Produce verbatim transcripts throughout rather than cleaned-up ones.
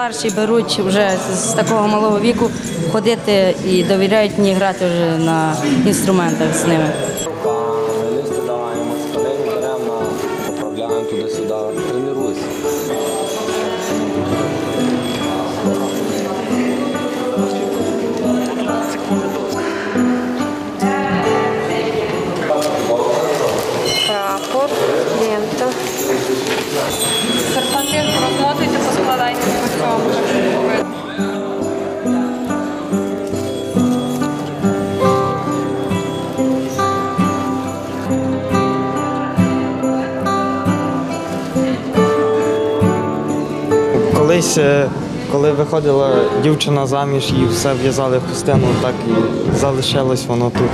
старші беруть вже з такого малого віку ходити і довіряють мені грати вже на інструментах з ними. Листи даємо, спалені беремо, поправляємо туди-сюди, тренуюся. Прапор, лента. Серпантин розмотуйте, поскладайте по цьому. Колись, коли виходила дівчина заміж і все в'язали в хустину, так і залишилось воно тут.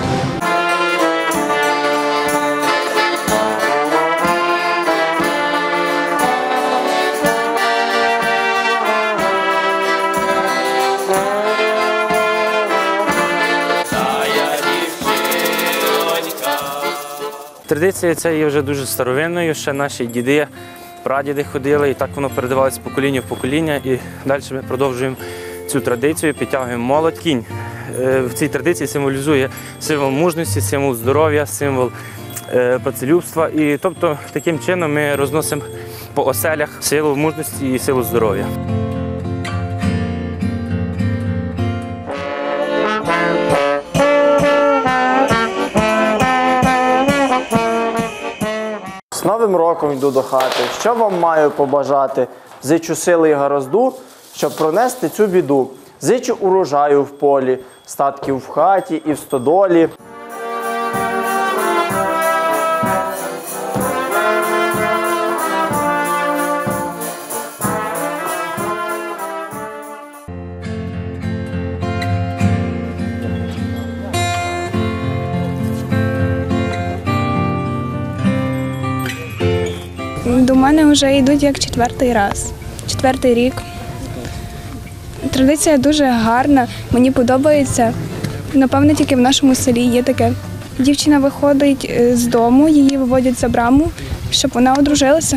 Традиція ця є вже дуже старовинною, ще наші діди, прадіди ходили, і так воно передавалося з покоління в покоління. І далі ми продовжуємо цю традицію, підтягуємо молодь. Кінь в цій традиції символізує символ мужності, символ здоров'я, символ працелюбства. І тобто таким чином ми розносимо по оселях силу мужності і силу здоров'я. З Новим роком йду до хати, що вам маю побажати? Зичу сили і гаразду, щоб пронести цю біду. Зичу урожаю в полі, статків в хаті і в стодолі. До мене вже йдуть як четвертий раз, четвертий рік. Традиція дуже гарна, мені подобається. Напевно, тільки в нашому селі є таке. Дівчина виходить з дому, її виводять за браму, щоб вона одружилася.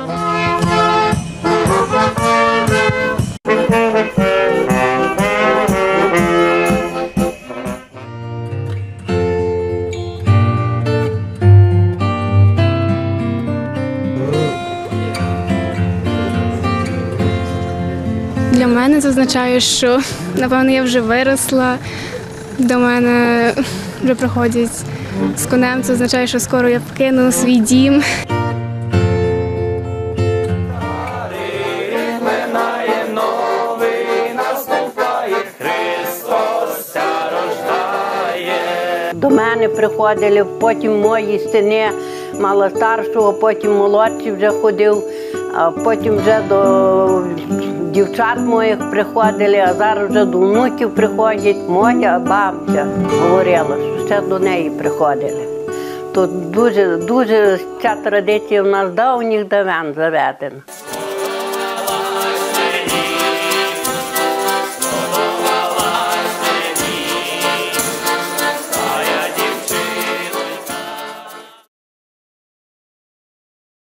Для мене це означає, що, напевно, я вже виросла, до мене вже приходять з конем, це означає, що скоро я покину свій дім. До мене приходили, потім мої сини, мала старшого, потім молодший вже ходив, а потім вже до дівчат моїх приходили, а зараз вже до внуків приходять. Моя бабця говорила, що ще до неї приходили. Тут дуже, дуже ця традиція в нас давніх давен заведена.